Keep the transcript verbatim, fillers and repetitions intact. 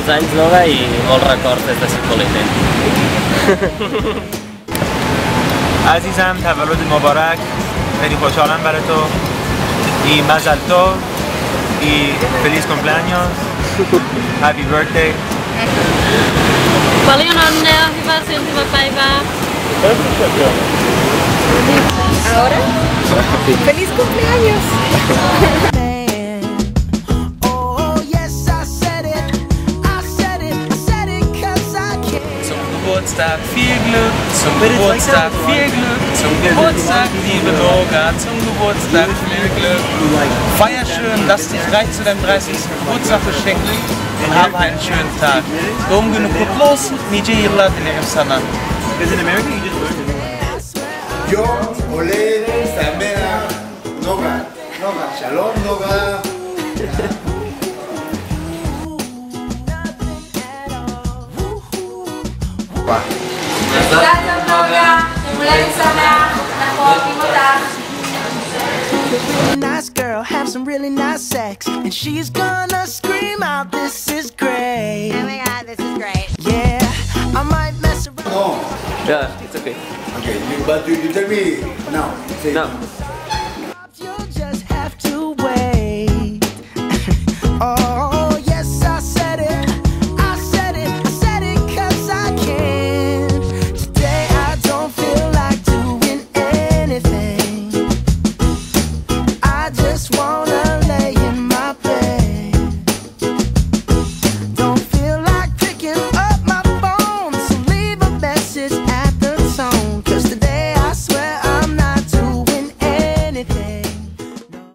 molts anys, Noga, i molts records des de Cipolletti. عزیزم تولد مبارک، خیلی خوشحالم برای تو. Y مزل تو y feliz cumpleaños. Happy birthday. Paljon onnea, hyvää syntymäpäivää. Ahora, feliz cumpleaños. Zum Geburtstag viel Glück, zum Geburtstag viel Glück, zum Geburtstag liebe Noga, zum Geburtstag viel Glück. Feier schön, lass dich reich zu deinem dreißigsten Geburtstag beschenken und hab einen schönen Tag. Doğum günü kutlu olsun, nice yıllar dilerim sana. Yo, Ole, Samea, Noga, Noga, Shalom Noga. מזל טוב נוגה, יום הולדת שמח, אנחנו אוהבים אותך. Nice girl, have some really nice sex, and she's gonna scream out, "This is great!" Oh my god, this is great. Yeah, I might mess around. No. Yeah, it's okay. Okay, you, but you, you tell me now. Say No.